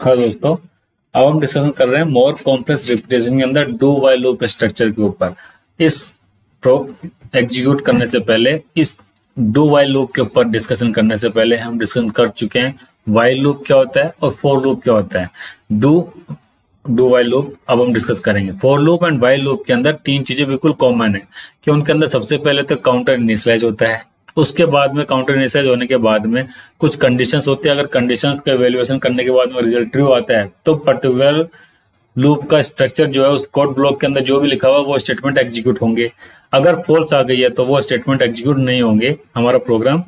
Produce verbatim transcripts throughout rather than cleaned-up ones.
हाँ दोस्तों, अब हम डिस्कशन कर रहे हैं मोर कॉम्प्लेक्स रिपीटेशन के अंदर डू व्हाइल लूप स्ट्रक्चर के ऊपर। इस प्रो एग्जीक्यूट करने से पहले, इस डू व्हाइल लूप के ऊपर डिस्कशन करने से पहले हम डिस्कशन कर चुके हैं व्हाइल लूप क्या होता है और फॉर लूप क्या होता है। डू डू व्हाइल लूप अब हम डिस्कस करेंगे। For loop and while loop के अंदर तीन चीजें बिल्कुल कॉमन है कि उनके अंदर सबसे पहले तो काउंटर इनिशियलाइज होता है, उसके बाद में काउंटर इनिशियलाइज होने के बाद में कुछ कंडीशंस होती है। अगर कंडीशंस का इवैल्यूएशन करने के बाद में रिजल्ट ट्रू आता है तो पर्टिकुलर लूप का स्ट्रक्चर जो है उस कोड ब्लॉक के अंदर जो भी लिखा हुआ वो स्टेटमेंट एग्जीक्यूट होंगे। अगर फॉल्स आ गई है तो वो स्टेटमेंट एग्जीक्यूट नहीं होंगे, हमारा प्रोग्राम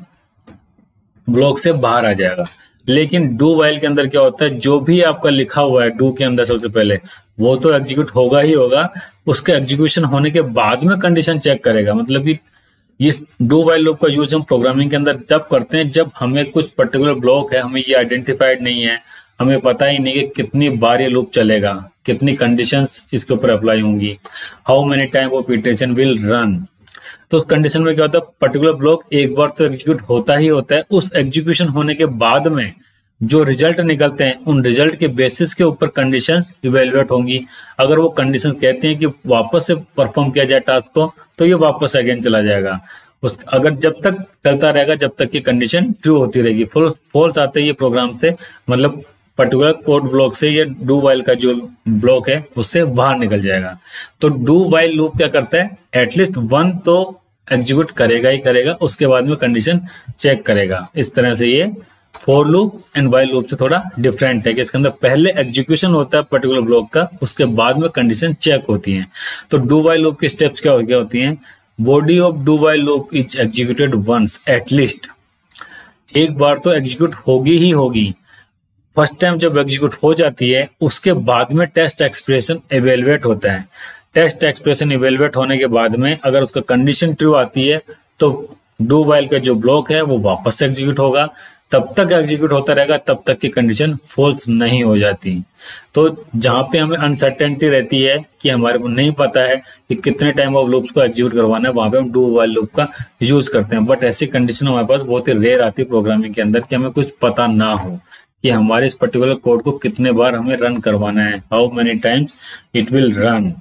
ब्लॉक से बाहर आ जाएगा। लेकिन डू व्हाइल के अंदर क्या होता है, जो भी आपका लिखा हुआ है डू के अंदर सबसे पहले वो तो एग्जीक्यूट होगा ही होगा, उसके एग्जीक्यूशन होने के बाद में कंडीशन चेक करेगा। मतलब कि इस डू व्हाइल लूप का यूज हम प्रोग्रामिंग के अंदर तब करते हैं जब हमें कुछ पर्टिकुलर ब्लॉक है, हमें ये आइडेंटिफाइड नहीं है, हमें पता ही नहीं कि कितनी बार ये लूप चलेगा, कितनी कंडीशंस इसके ऊपर अप्लाई होंगी, how many time of iteration will run. तो उस कंडीशन में क्या होता है, पर्टिकुलर ब्लॉक एक बार तो एग्जीक्यूट होता ही होता है। उस एग्जीक्यूशन होने के बाद में जो रिजल्ट निकलते हैं उन रिजल्ट के बेसिस के ऊपर कंडीशंस इवेल्युएट होंगी। अगर वो कंडीशन कहते हैं कि वापस से परफॉर्म किया जाए टास्क को तो ये वापस अगेन चला जाएगा। उस अगर जब तक चलता रहेगा जब तक की कंडीशन ट्रू होती रहेगी। फॉल्स फॉल्स आते ही प्रोग्राम से, मतलब पर्टिकुलर कोड ब्लॉक से ये डू व्हाइल का जो ब्लॉक है उससे बाहर निकल जाएगा। तो डू व्हाइल लूप क्या करता है, एटलीस्ट वन तो एग्जीक्यूट करेगा ही करेगा, उसके बाद में कंडीशन चेक करेगा। इस तरह से ये for loop and while loop से थोड़ा डिफरेंट है कि इसके अंदर पहले एग्जीक्यूशन होता है पर्टिकुलर ब्लॉक का, उसके बाद में कंडीशन चेक होती है। तो डू व्हाइल लूप की स्टेप्स क्या क्या होती हैं, body of do while loop is executed once, at least एक बार तो एग्जीक्यूट होगी ही होगी। फर्स्ट टाइम जब एग्जीक्यूट हो जाती है उसके बाद में टेस्ट एक्सप्रेशन इवेल्युएट होता है। टेस्ट एक्सप्रेशन इवेल्युएट होने के बाद में अगर उसका कंडीशन ट्रू आती है तो डू व्हाइल का जो ब्लॉक है वो वापस से एग्जीक्यूट होगा, तब तक एग्जीक्यूट होता रहेगा तब तक की कंडीशन फॉल्स नहीं हो जाती। तो जहां पे हमें अनसर्टेनिटी रहती है कि हमारे को नहीं पता है कि कितने टाइम ऑफ लूप्स को एग्जीक्यूट करवाना है, वहां पे हम डू व्हाइल लूप का यूज करते हैं। बट ऐसी कंडीशन हमारे पास बहुत ही रेयर आती है प्रोग्रामिंग के अंदर कि हमें कुछ पता ना हो कि हमारे इस पर्टिकुलर कोड को कितने बार हमें रन करवाना है, how many times it will run.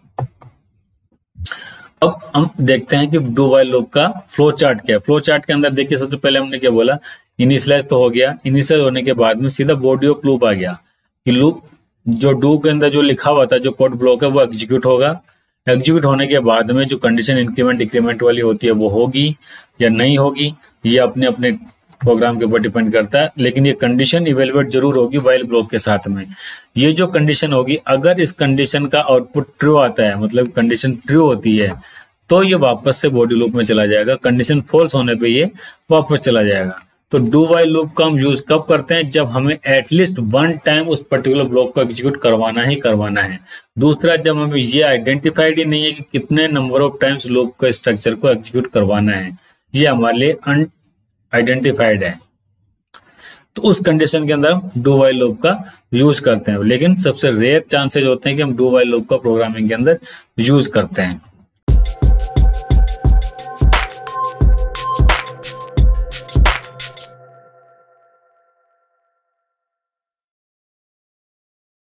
अब हम देखते हैं कि डू व्हाइल लूप का फ्लो चार्ट क्या है। फ्लो चार्ट के अंदर देखिए, सबसे पहले हमने क्या बोला, इनिशियलाइज तो हो गया। इनिशियलाइज होने के बाद में सीधा बॉडी ऑफ लूप आ गया कि लूप जो डू के अंदर जो लिखा हुआ था, जो कोड ब्लॉक है वो एग्जीक्यूट होगा। एग्जीक्यूट होने के बाद में जो कंडीशन इंक्रीमेंट डिक्रीमेंट वाली होती है वो होगी या नहीं होगी, ये अपने अपने प्रोग्राम के ऊपर डिपेंड करता है। लेकिन ये कंडीशन इवेल्युएट जरूर होगी व्हाइल ब्लॉक के साथ में। ये जो कंडीशन होगी, अगर इस कंडीशन का आउटपुट ट्रू आता है, मतलब कंडीशन ट्रू होती है, तो ये वापस से बॉडी लूप में चला जाएगा। कंडीशन फॉल्स होने पे ये वापस चला जाएगा। तो डू व्हाइल लूप का हम यूज कब करते हैं, जब हमें एटलीस्ट वन टाइम उस पर्टिकुलर ब्लॉक को एग्जीक्यूट करवाना ही करवाना है। दूसरा, जब हमें ये आइडेंटिफाइड ही नहीं है कि कितने नंबर ऑफ टाइम्स लूप के स्ट्रक्चर को एग्जीक्यूट करवाना है, ये हमारे लिए अन आइडेंटिफाइड है, तो उस कंडीशन के अंदर हम डू व्हाइल लूप का यूज करते हैं। लेकिन सबसे रेयर चांसेस होते हैं कि हम डू व्हाइल लूप का प्रोग्रामिंग के अंदर यूज करते हैं।